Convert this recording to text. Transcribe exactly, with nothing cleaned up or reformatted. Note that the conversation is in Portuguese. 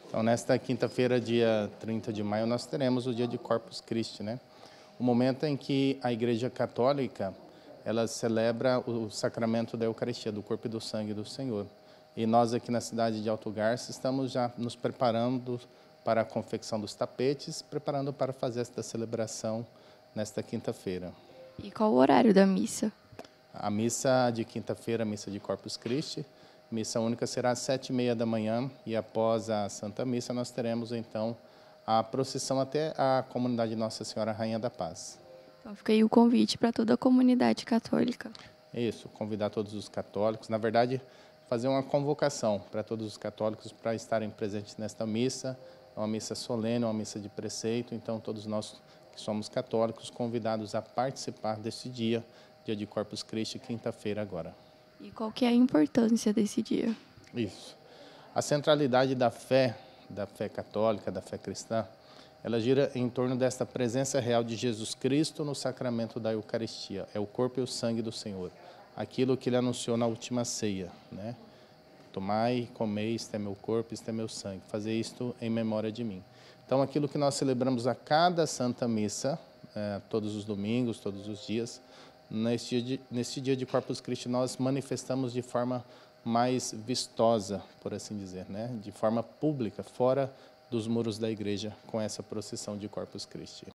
Então, nesta quinta-feira, dia trinta de maio, nós teremos o dia de Corpus Christi, né? O momento em que a Igreja Católica, ela celebra o sacramento da Eucaristia, do corpo e do sangue do Senhor. E nós aqui na cidade de Alto Garça estamos já nos preparando para a confecção dos tapetes, preparando para fazer esta celebração nesta quinta-feira. E qual o horário da missa? A missa de quinta-feira, a missa de Corpus Christi, missa única será às sete e meia da manhã e após a Santa Missa nós teremos então a procissão até a comunidade Nossa Senhora Rainha da Paz. Então fica aí o convite para toda a comunidade católica. Isso, convidar todos os católicos, na verdade fazer uma convocação para todos os católicos para estarem presentes nesta missa, é uma missa solene, uma missa de preceito, então todos nós que somos católicos convidados a participar desse dia, dia de Corpus Christi, quinta-feira agora. E qual que é a importância desse dia? Isso. A centralidade da fé, da fé católica, da fé cristã, ela gira em torno desta presença real de Jesus Cristo no sacramento da Eucaristia. É o corpo e o sangue do Senhor. Aquilo que ele anunciou na última ceia, né? Tomai, comei, isto é meu corpo, isto é meu sangue. Fazer isto em memória de mim. Então, aquilo que nós celebramos a cada Santa Missa, é, todos os domingos, todos os dias, neste dia, de, neste dia de Corpus Christi, nós manifestamos de forma mais vistosa, por assim dizer, né? De forma pública, fora dos muros da igreja, com essa procissão de Corpus Christi.